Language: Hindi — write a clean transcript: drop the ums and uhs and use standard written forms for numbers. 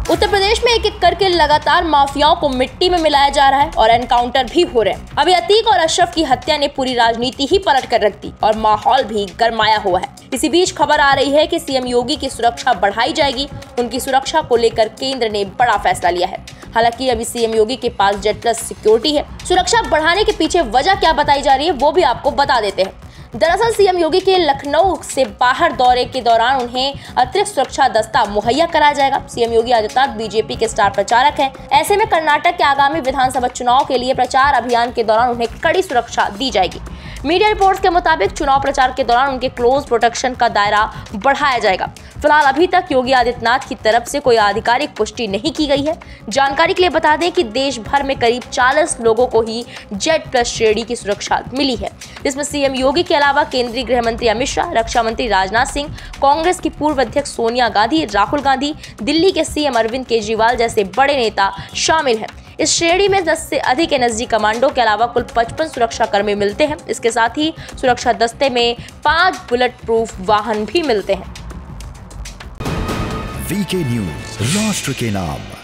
उत्तर प्रदेश में एक एक करके लगातार माफियाओं को मिट्टी में मिलाया जा रहा है और एनकाउंटर भी हो रहे हैं। अभी अतीक और अशरफ की हत्या ने पूरी राजनीति ही पलट कर रख दी और माहौल भी गरमाया हुआ है। इसी बीच खबर आ रही है कि सीएम योगी की सुरक्षा बढ़ाई जाएगी। उनकी सुरक्षा को लेकर केंद्र ने बड़ा फैसला लिया है। हालांकि अभी सीएम योगी के पास जेड प्लस सिक्योरिटी है। सुरक्षा बढ़ाने के पीछे वजह क्या बताई जा रही है वो भी आपको बता देते हैं। दरअसल सीएम योगी के लखनऊ से बाहर दौरे के दौरान उन्हें अतिरिक्त सुरक्षा दस्ता मुहैया कराया जाएगा। सीएम योगी आदित्यनाथ बीजेपी के स्टार प्रचारक हैं। ऐसे में कर्नाटक के आगामी विधानसभा चुनाव के लिए प्रचार अभियान के दौरान उन्हें कड़ी सुरक्षा दी जाएगी। मीडिया रिपोर्ट्स के मुताबिक चुनाव प्रचार के दौरान उनके क्लोज प्रोटेक्शन का दायरा बढ़ाया जाएगा। फिलहाल अभी तक योगी आदित्यनाथ की तरफ से कोई आधिकारिक पुष्टि नहीं की गई है। जानकारी के लिए बता दें कि देश भर में करीब 40 लोगों को ही जेड प्लस श्रेणी की सुरक्षा मिली है, जिसमें सीएम योगी के अलावा केंद्रीय गृह मंत्री अमित शाह, रक्षा मंत्री राजनाथ सिंह, कांग्रेस की पूर्व अध्यक्ष सोनिया गांधी, राहुल गांधी, दिल्ली के सीएम अरविंद केजरीवाल जैसे बड़े नेता शामिल हैं। इस श्रेणी में 10 से अधिक एनएसजी कमांडो के अलावा कुल 55 सुरक्षाकर्मी मिलते हैं। इसके साथ ही सुरक्षा दस्ते में 5 बुलेट प्रूफ वाहन भी मिलते हैं। वीके न्यूज, राष्ट्र के नाम।